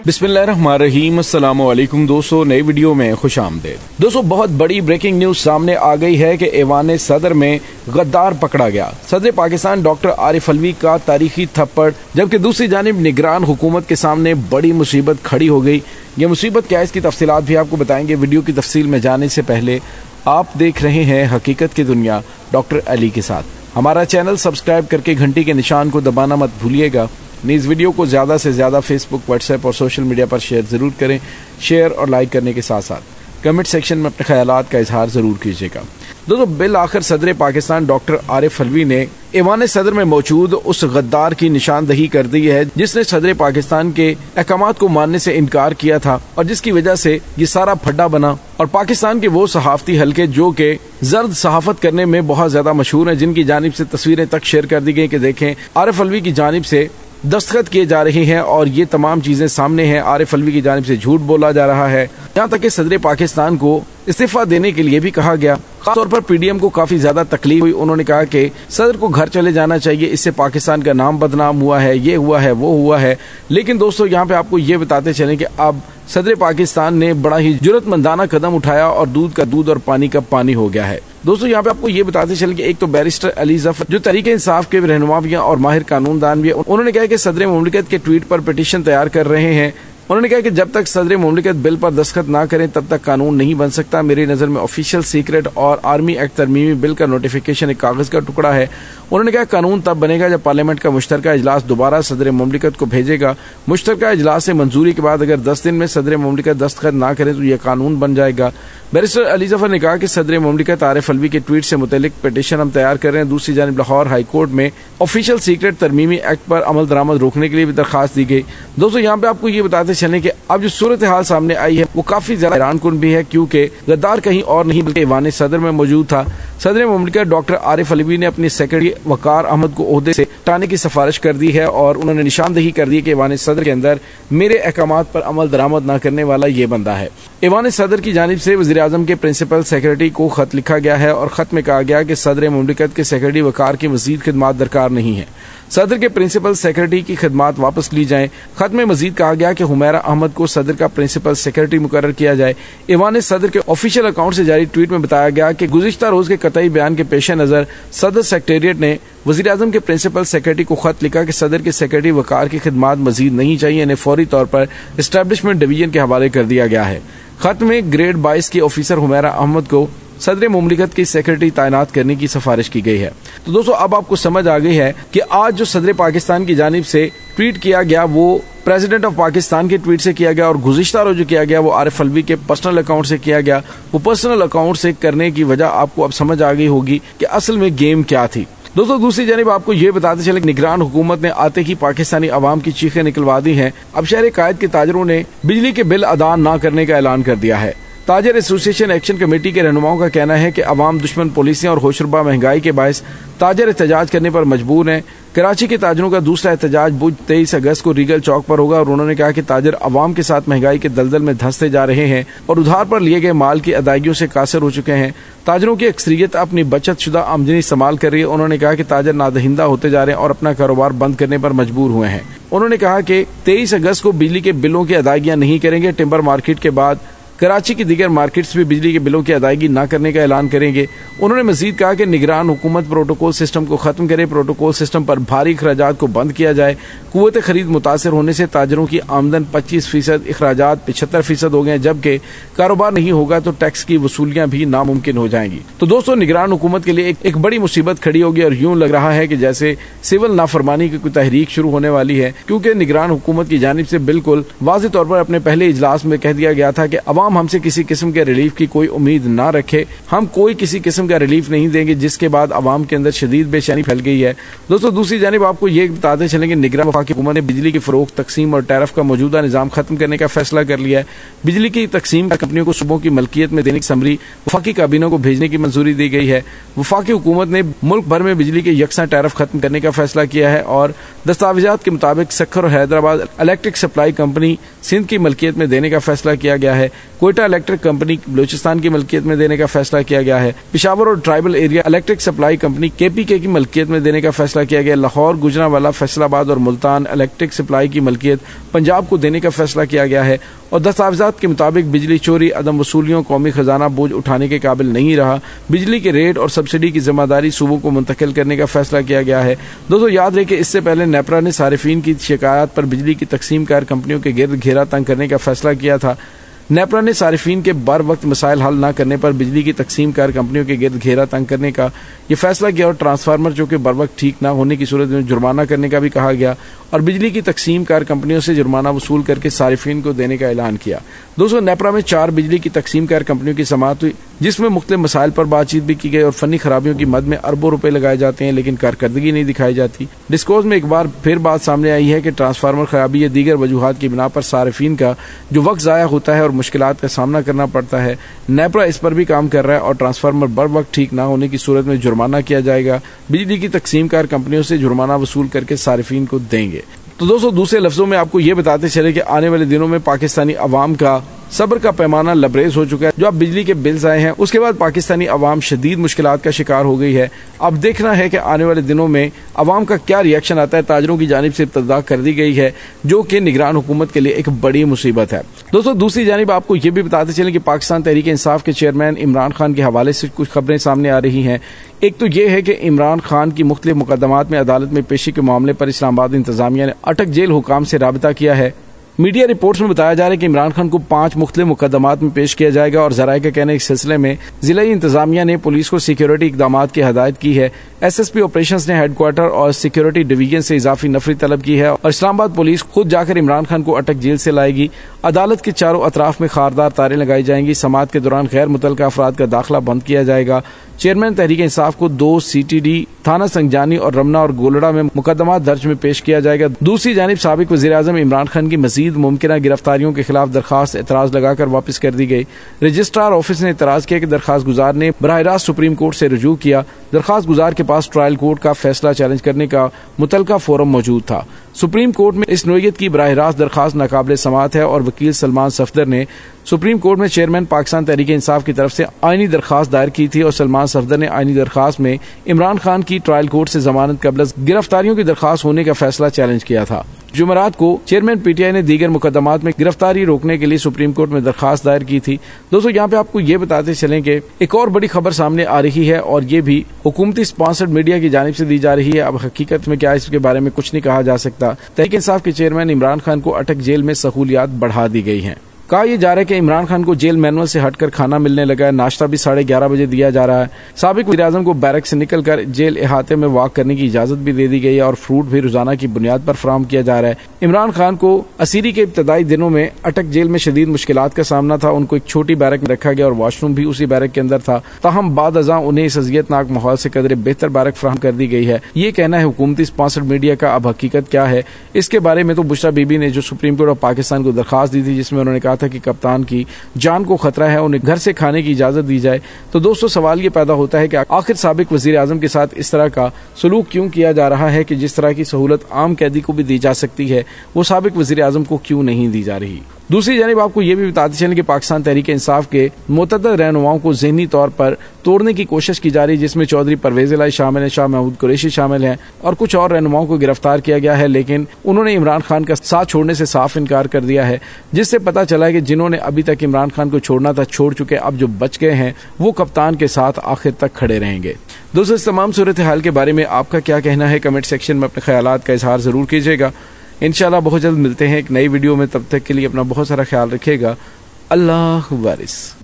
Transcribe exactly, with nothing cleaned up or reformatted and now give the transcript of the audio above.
बिस्मिल्लाहिर्रहमानिर्रहीम। अस्सलामु अलैकुम दोस्तों, नई वीडियो में खुश आमदीद। दोस्तों, बहुत बड़ी ब्रेकिंग न्यूज सामने आ गई है कि ऐवान सदर में गद्दार पकड़ा गया। सदर पाकिस्तान डॉक्टर आरिफ अलवी का तारीखी थप्पड़, जबकि दूसरी जानिब निगरान हुकूमत के सामने बड़ी मुसीबत खड़ी हो गई। ये मुसीबत क्या है, इसकी तफसीलात भी आपको बताएंगे। वीडियो की तफसील में जाने से पहले आप देख रहे हैं हकीकत की दुनिया डॉक्टर अली के साथ। हमारा चैनल सब्सक्राइब करके घंटी के निशान को दबाना मत भूलिएगा। इस वीडियो को ज़्यादा से ज़्यादा फेसबुक, व्हाट्सएप और सोशल मीडिया पर शेयर ज़रूर करें। शेयर और लाइक करने के साथ साथ कमेंट सेक्शन में अपने ख्यालात का इजहार ज़रूर कीजिएगा। दोस्तों, बिल आखिर सदर पाकिस्तान डॉक्टर आरिफ अलवी ने ऐवान सदर में मौजूद उस गद्दार की निशानदही कर दी है जिसने सदर पाकिस्तान के अहकामात को मानने से इनकार किया था और जिसकी वजह से ये सारा फड्डा बना। और पाकिस्तान के वो सहाफती हल्के जो के जर्द सहाफत करने में बहुत ज्यादा मशहूर हैं, जिनकी जानिब से तस्वीरें तक शेयर कर दी गई कि देखें आरिफ अलवी की जानिब से दस्तखत किए जा रहे हैं और ये तमाम चीजें सामने हैं। आरिफ अलवी की जानिब से झूठ बोला जा रहा है, यहाँ तक कि सदर पाकिस्तान को इस्तीफा देने के लिए भी कहा गया। खासतौर पर पीडीएम को काफी ज्यादा तकलीफ हुई। उन्होंने कहा कि सदर को घर चले जाना चाहिए, इससे पाकिस्तान का नाम बदनाम हुआ है, ये हुआ है, वो हुआ है। लेकिन दोस्तों, यहाँ पे आपको ये बताते चलें कि अब सदर पाकिस्तान ने बड़ा ही जुर्रतमंदाना कदम उठाया और दूध का दूध और पानी का पानी हो गया है। दोस्तों, यहाँ पे आपको ये बताते चलें कि एक तो बैरिस्टर अली जफर जो तरीके इंसाफ के रहनुमा भी हैं और माहिर कानूनदान भी है, उन्होंने कहा कि सदर मुमलिकत के ट्वीट पर पिटीशन तैयार कर रहे हैं। उन्होंने कहा कि जब तक सदर मुमलिकत बिल पर दस्तखत ना करें तब तक कानून नहीं बन सकता। मेरी नजर में ऑफिशियल सीक्रेट और आर्मी एक्ट तरमीमी बिल का नोटिफिकेशन एक कागज का टुकड़ा है। उन्होंने कहा कानून तब बनेगा जब पार्लियामेंट का मुश्तरका इजलास दोबारा सदर मुमलिकत को भेजेगा। मुश्तरका इजलास से मंजूरी के बाद अगर दस दिन में सदर मुमलिकत दस्तखत ना करे तो यह कानून बन जाएगा। बैरिस्टर अली जफर ने कहा कि सदर मुमलिकत आरिफ अलवी के ट्वीट से मुतल्लिक पिटीशन हम तैयार कर रहे हैं। दूसरी जानिब लाहौर हाई कोर्ट में ऑफिशियल सीक्रेट तरमीमी एक्ट पर अमल दरामद रोकने के लिए भी दरखास्त दी गई। दोस्तों, यहाँ पे आपको ये बताते चलें कि अब जो सूरत हाल सामने आई है वो काफी ज्यादा हैरानकुन भी है, क्योंकि गद्दार कहीं और नहीं बल्कि ऐवान सदर में मौजूद था। सदर मुमलिकत डॉक्टर आरिफ अलवी ने अपने सेक्रेटरी वकार अहमद को ओहदे से हटाने की सिफारिश कर दी है और उन्होंने निशानदही कर दी कि ऐवान सदर के अंदर मेरे अहकामात पर अमल दरामद न करने वाला ये बंदा है। ऐवान सदर की जानिब से वज़ीर आज़म के प्रिंसिपल सेक्रेटरी को खत लिखा गया है और खत में कहा गया कि सदर मुमलिकत के सेक्रेटरी वकार की मजीद खिदमात दरकार नहीं है। सदर के प्रिंसिपल सेक्रेटरी की खिदमात वापस ली जाएं। खत में मजीद कहा गया कि हुमैरा अहमद को सदर का प्रिंसिपल सेक्रेटरी मुकर्रर किया जाए। ऐवान सदर के ऑफिशियल अकाउंट से जारी ट्वीट में बताया गया कि गुज़िश्ता रोज के कतई बयान के पेश नजर सदर सेक्रेटेरिएट ने वज़ीर आज़म के प्रिंसिपल सेक्रेटरी को खत लिखा कि सदर के सेक्रेटरी वकार की खिदमात मजीद नहीं चाहिए, इन्हें फौरी तौर पर एस्टेब्लिशमेंट डिवीजन के हवाले कर दिया गया है। खत में ग्रेड बाईस के ऑफिसर हुमैरा अहमद को सदर मुमलिकत की सेक्रेटरी तैनात करने की सिफारिश की गई है। तो दोस्तों, अब आपको समझ आ गई है कि आज जो सदर पाकिस्तान की जानिब से ट्वीट किया गया वो प्रेसिडेंट ऑफ पाकिस्तान के ट्वीट से किया गया और गुज़िश्ता रोज जो किया गया वो आरिफ अलवी के पर्सनल अकाउंट से किया गया। वो पर्सनल अकाउंट से करने की वजह आपको अब समझ आ गई होगी कि असल में गेम क्या थी। दोस्तों, दूसरी जानिब आपको ये बताते चले कि निगरान हुकूमत ने आते ही पाकिस्तानी अवाम की चीखें निकलवा दी हैं। अब शहर कायद के ताजरों ने बिजली के बिल अदा न करने का ऐलान कर दिया है। ताजर एसोसिएशन एक्शन कमेटी के रहनुमाओं का कहना है कि अवाम दुश्मन पुलिसियां और होशरुबा महंगाई के बायस ताजर एहतजाज करने पर मजबूर हैं। कराची के ताजरों का दूसरा एहतजाज बुध तेईस अगस्त को रीगल चौक पर होगा और उन्होंने कहा कि ताजर अवाम के साथ महंगाई के दलदल में धंसते जा रहे हैं और उधार पर लिए गए माल की अदायगियों से कासिर हो चुके हैं। ताजरों की अक्सरियत अपनी बचत शुदा आमदनी इस्तेमाल कर रही है। उन्होंने कहा कि ताजर नादहिंदा होते जा रहे हैं और अपना कारोबार बंद करने पर मजबूर हुए हैं। उन्होंने कहा कि तेईस अगस्त को बिजली के बिलों की अदायगियां नहीं करेंगे। टिम्बर मार्केट के बाद कराची की दीगर मार्केट्स भी बिजली के बिलों की अदायगी न करने का ऐलान करेंगे। उन्होंने मजीद कहा कि निगरान हुकूमत प्रोटोकॉल सिस्टम को खत्म करे, प्रोटोकॉल सिस्टम पर भारी अखराजात को बंद किया जाए। कुव्वत खरीद मुतासर होने से ताजरों की आमदन पच्चीस फीसद, अखराजात पिछहत्तर फीसद हो गए, जबकि कारोबार नहीं होगा तो टैक्स की वसूलियां भी नामुमकिन हो जाएंगी। तो दोस्तों, निगरान हुकूमत के लिए एक, एक बड़ी मुसीबत खड़ी होगी और यूं लग रहा है कि जैसे सिविल नाफरमानी की कोई तहरीक शुरू होने वाली है, क्योंकि निगरान हुकूमत की जानिब से बिल्कुल वाज़ेह तौर पर अपने पहले इजलास में कह दिया गया था कि अवाम हमसे किसी किस्म के रिलीफ की कोई उम्मीद ना रखे, हम कोई किसी किस्म का रिलीफ नहीं देंगे, जिसके बाद अवाम के अंदर शदीद बेचैनी फैल गई है। दोस्तों, दूसरी जानिब आपको ये बताते चलेंगे निगरान वफाकी हुकूमत ने बिजली की फरोख्त, तकसीम और टैरिफ का मौजूदा निजाम खत्म करने का फैसला कर लिया है। बिजली की तकसीम कंपनियों को सूबों की मलकियत में देने की समरी वफाकी काबीना को भेजने की मंजूरी दी गई है। वफाकी हुकूमत ने मुल्क भर में बिजली के यकसा टैरिफ खत्म करने का फैसला किया है और दस्तावेजात के मुताबिक सखर और Hyderabad electric supply company Sindh की मलकियत में देने का फैसला किया गया है। कोयटा इलेक्ट्रिक कंपनी बलूचिस्तान की मलकियत में देने का फैसला किया गया है। पेशावर और tribal area electric supply company KPK की मलकियत में देने का फैसला किया गया। लाहौर, गुजरांवाला, फैसलाबाद और मुल्तान इलेक्ट्रिक सप्लाई की मलकियत पंजाब को देने का फैसला किया गया है। और दस्तावेजात के मुताबिक बिजली चोरी, अदम वसूलियों, कौमी खजाना बोझ उठाने के काबिल नहीं रहा। बिजली के रेट और सब्सिडी की जिम्मेदारी सूबों को मुंतकिल करने का फैसला किया गया है। दोस्तों याद रहे कि इससे पहले नेपरा ने सारिफीन की शिकायत पर बिजली की तकसीम कार कंपनियों के गिर्द घेरा तंग करने का फैसला किया था। नेपरा ने सारिफीन के बर वक्त मसाइल हल न करने पर बिजली की तकसीम कार कंपनियों के गिर्द घेरा तंग करने का यह फैसला किया और ट्रांसफार्मर जो कि बर वक्त ठीक न होने की सूरत में जुर्माना करने का भी कहा गया और बिजली की तकसीम कार कंपनियों से जुर्माना वसूल करके सारिफीन को देने का ऐलान किया। दोस्तों नेपरा में चार बिजली की तकसीम कार कंपनियों की समाअत हुई जिसमें मुख्तलिफ मसाइल पर बातचीत भी की गई और फनी खराबियों की मद में अरबों रुपए लगाए जाते हैं लेकिन कारकर्दगी नहीं दिखाई जाती। डिस्कोर्स में एक बार फिर बात सामने आई है कि ट्रांसफार्मर खराबी या दीगर वजूहात की बिना पर सारिफीन का जो वक्त जाया होता है और मुश्किलात का सामना करना पड़ता है, नेपरा इस पर भी काम कर रहा है और ट्रांसफार्मर बर वक्त ठीक न होने की सूरत में जुर्माना किया जाएगा। बिजली की तकसीम कार कंपनियों से जुर्माना वसूल करके सारिफीन को देंगे। तो दोस्तों दूसरे लफ्जों में आपको ये बताते चले कि आने वाले दिनों में पाकिस्तानी अवाम का सब्र का पैमाना लबरेज हो चुका है। जो अब बिजली के बिल्स आए हैं उसके बाद पाकिस्तानी अवाम शदीद मुश्किलात का शिकार हो गई है। अब देखना है कि आने वाले दिनों में अवाम का क्या रिएक्शन आता है। ताजरों की जानिब से इब्तदा कर दी गई है जो कि निगरान हुकूमत के लिए एक बड़ी मुसीबत है। दोस्तों दूसरी जानिब आपको ये भी बताते चलें कि पाकिस्तान तहरीक इंसाफ के चेयरमैन इमरान खान के हवाले से कुछ खबरें सामने आ रही हैं। एक तो ये है कि इमरान खान की मुख्तलिफ मुकदमात में अदालत में पेशी के मामले पर इस्लामाबाद इंतजामिया ने अटक जेल हुकाम से राबता किया है। मीडिया रिपोर्ट्स में बताया जा रहा है कि इमरान खान को पांच मुख्तलिफ मुकदमात में पेश किया जाएगा और जराये का कहना इस सिलसिले में जिला इंतजामिया ने पुलिस को सिक्योरिटी इकदाम की हदायत की है। एस एस पी ऑपरेशंस ने हेडक्वार्टर और सिक्योरिटी डिवीजन से इजाफी नफरी तलब की है और इस्लामाबाद पुलिस खुद जाकर इमरान खान को अटक जेल से लाएगी। अदालत के चारों अतराफ में खारदार तारें लगाई जाएंगी। समाअत के दौरान गैर मुतल्लिका अफराद का दाखिला बंद किया जाएगा। चेयरमैन तहरीक इंसाफ को दो सी टी डी थाना संजानी और रमना और गोलड़ा में मुकदमा दर्ज में पेश किया जाएगा। दूसरी जानिब साबिक वज़ीर आज़म इमरान खान की मजीद मुमकिन गिरफ्तारियों के खिलाफ दरखास्त एतराज लगाकर वापस कर दी गई। रजिस्ट्रार ऑफिस ने एतराज किया कि दरखास्त गुजार ने बराह रास्त सुप्रीम कोर्ट से रुजू किया। दरखास्त गुजार के पास ट्रायल कोर्ट का फैसला चैलेंज करने का मुतलका फोरम मौजूद था। सुप्रीम कोर्ट में इस नोयत की बराह रास्त दरखास्त नाकाबिल समाअत है और वकील सलमान सफदर ने सुप्रीम कोर्ट में चेयरमैन पाकिस्तान तहरीक इंसाफ की तरफ से आईनी दरखास्त दायर की थी और सलमान सफदर ने आईनी दरखास्त में इमरान खान की ट्रायल कोर्ट से जमानत कबल गिरफ्तारियों की दरखास्त होने का फैसला चैलेंज किया था। जुमेरात को चेयरमैन पीटीआई ने दीगर मुकदमात में गिरफ्तारी रोकने के लिए सुप्रीम कोर्ट में दरखास्त दायर की थी। दोस्तों यहाँ पे आपको ये बताते चलें कि एक और बड़ी खबर सामने आ रही है और ये भी हुकूमती स्पॉन्सर्ड मीडिया की जानिब से दी जा रही है। अब हकीकत में क्या इसके बारे में कुछ नहीं कहा जा सकता। तहरीक इंसाफ के चेयरमैन इमरान खान को अटक जेल में सहूलियात बढ़ा दी गई हैं। कहा यह जा रहा है कि इमरान खान को जेल मैनुअल से हटकर खाना मिलने लगा है। नाश्ता भी साढ़े ग्यारह बजे दिया जा रहा है। साबिक वज़ीर आज़म को बैरक से निकलकर जेल अहाते में वॉक करने की इजाजत भी दे दी गई है और फ्रूट भी रोजाना की बुनियाद पर फराहम किया जा रहा है। इमरान खान को असीरी के इब्तदाई दिनों में अटक जेल में शदीद मुश्किलात का सामना था। उनको एक छोटी बैरक में रखा गया और वॉशरूम भी उसी बैरक के अंदर था। ताहम बाद अज़ां उन्हें इस अज़ियतनाक माहौल से कदरे बेहतर बैरक फराहम कर दी गई है। ये कहना है हुकूमती स्पॉन्सर्ड मीडिया का। अब हकीकत क्या है इसके बारे में तो बुशरा बीबी ने जो सुप्रीम कोर्ट ऑफ पाकिस्तान को दरखास्त दी थी जिसमें उन्होंने कहा था कि कप्तान की जान को खतरा है, उन्हें घर से खाने की इजाजत दी जाए। तो दोस्तों सवाल ये पैदा होता है कि आखिर साबिक वजीर आजम के साथ इस तरह का सलूक क्यों किया जा रहा है कि जिस तरह की सहूलत आम कैदी को भी दी जा सकती है वो साबिक वजीर आजम को क्यों नहीं दी जा रही। दूसरी जानिब आपको ये भी बताते चलें कि पाकिस्तान तहरीक इंसाफ के मुतअद्दिद रहनुमाओं को ज़हनी तौर पर तोड़ने की कोशिश की जा रही है जिसमें चौधरी परवेज इलाही शामिल है, शाह महमूद कुरैशी शामिल हैं और कुछ और रहनुमाओं को गिरफ्तार किया गया है। लेकिन उन्होंने इमरान खान का साथ छोड़ने से साफ इनकार कर दिया है जिससे पता चला है कि जिन्होंने अभी तक इमरान खान को छोड़ना था छोड़ चुके। अब जो बच गए हैं वो कप्तान के साथ आखिर तक खड़े रहेंगे। दोस्तों इस तमाम सूरत हाल के बारे में आपका क्या कहना है कमेंट सेक्शन में अपने ख्यालात का इजहार जरूर कीजिएगा। इंशाल्लाह बहुत जल्द मिलते हैं एक नई वीडियो में। तब तक के लिए अपना बहुत सारा ख्याल रखिएगा। अल्लाह वारिस।